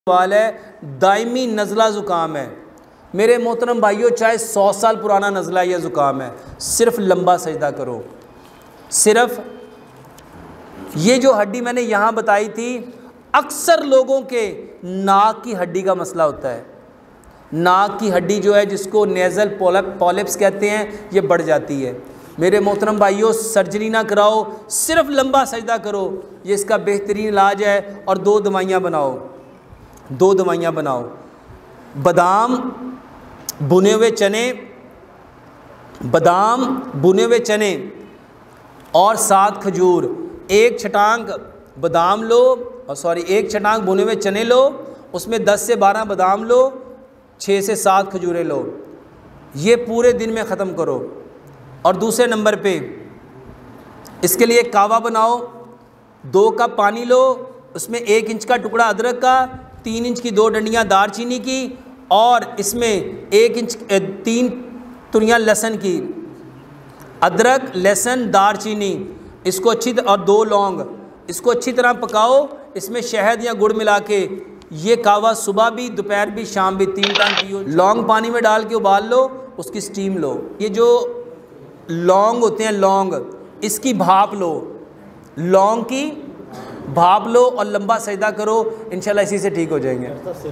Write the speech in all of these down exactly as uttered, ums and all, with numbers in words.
सवाल है, दायमी नज़ला ज़ुकाम है। मेरे मोहतरम भाइयों, चाहे सौ साल पुराना नज़ला या ज़ुकाम है, सिर्फ लंबा सजदा करो। सिर्फ ये जो हड्डी मैंने यहाँ बताई थी, अक्सर लोगों के नाक की हड्डी का मसला होता है। नाक की हड्डी जो है, जिसको नेज़ल पॉलिप पॉलिप्स कहते हैं, ये बढ़ जाती है। मेरे मोहतरम भाइयों, सर्जरी ना कराओ, सिर्फ लंबा सजदा करो, ये इसका बेहतरीन इलाज है। और दो दवाइयाँ बनाओ, दो दवाइयाँ बनाओ। बादाम भुने हुए चने, बादाम भुने हुए चने और सात खजूर। एक छटांग बादाम लो, और सॉरी एक छटांग भुने हुए चने लो, उसमें दस से बारह बादाम लो, छः से सात खजूरें लो। ये पूरे दिन में ख़त्म करो। और दूसरे नंबर पे इसके लिए कावा बनाओ। दो कप पानी लो, उसमें एक इंच का टुकड़ा अदरक का, तीन इंच की दो डंडियाँ दारचीनी की, और इसमें एक इंच तीन तुरियाँ लहसुन की। अदरक, लहसुन, दारचीनी, इसको अच्छी और दो लौंग, इसको अच्छी तरह पकाओ। इसमें शहद या गुड़ मिला के ये कावा सुबह भी, दोपहर भी, शाम भी, तीन टाइम पियो। लौंग पानी में डाल के उबाल लो, उसकी स्टीम लो। ये जो लौंग होते हैं, लौंग, इसकी भाप लो, लौंग की भाप लो और लंबा सजदा करो, इंशाल्लाह इसी से ठीक हो जाएंगे।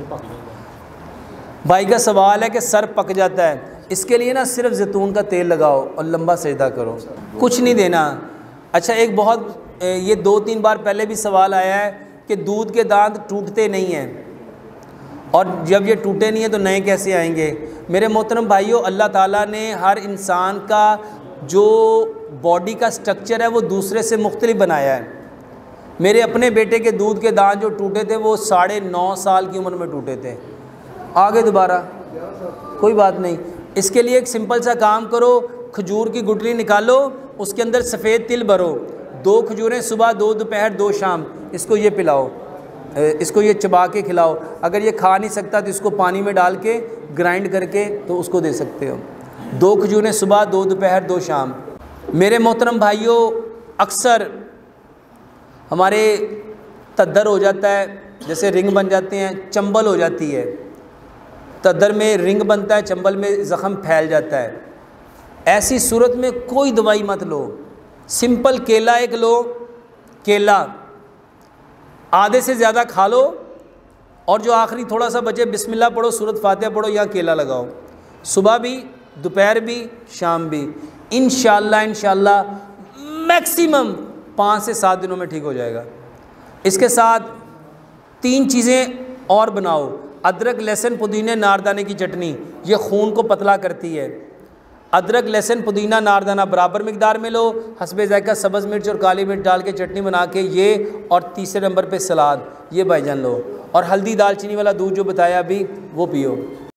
भाई का सवाल है कि सर पक जाता है, इसके लिए ना सिर्फ जैतून का तेल लगाओ और लंबा सजदा करो, कुछ नहीं देना। अच्छा, एक बहुत ये दो तीन बार पहले भी सवाल आया है कि दूध के दांत टूटते नहीं हैं, और जब ये टूटे नहीं हैं तो नए कैसे आएंगे। मेरे मोहतरम भाइयों, अल्लाह ताला ने हर इंसान का जो बॉडी का स्ट्रक्चर है वो दूसरे से मुख्तलिफ बनाया है। मेरे अपने बेटे के दूध के दांत जो टूटे थे वो साढ़े नौ साल की उम्र में टूटे थे। आगे दोबारा कोई बात नहीं। इसके लिए एक सिंपल सा काम करो, खजूर की गुठली निकालो, उसके अंदर सफ़ेद तिल भरो, दो खजूरें सुबह, दो दोपहर, दो शाम, इसको ये पिलाओ, इसको ये चबा के खिलाओ। अगर ये खा नहीं सकता तो इसको पानी में डाल के ग्राइंड करके तो उसको दे सकते हो। दो खजूरें सुबह, दो दोपहर, दो शाम। मेरे मोहतरम भाइयों, अक्सर हमारे तद्दर हो जाता है, जैसे रिंग बन जाते हैं, चंबल हो जाती है। तद्दर में रिंग बनता है, चंबल में ज़ख़म फैल जाता है। ऐसी सूरत में कोई दवाई मत लो, सिंपल केला एक लो, केला आधे से ज़्यादा खा लो, और जो आखिरी थोड़ा सा बचे बिस्मिल्लाह पढ़ो, सूरत फातिहा पढ़ो, या केला लगाओ, सुबह भी, दोपहर भी, शाम भी। इंशाअल्लाह इंशाअल्लाह मैक्सिमम पाँच से सात दिनों में ठीक हो जाएगा। इसके साथ तीन चीज़ें और बनाओ। अदरक, लहसुन, पुदीने, नारदाने की चटनी, ये खून को पतला करती है। अदरक, लहसुन, पुदीना, नारदाना बराबर मिकदार में लो, हस्बे ज़ायका सब्ज़ मिर्च और काली मिर्च डाल के चटनी बना के ये, और तीसरे नंबर पे सलाद, ये भाईजान लो। और हल्दी दालचीनी वाला दूध जो बताया अभी, वो पियो।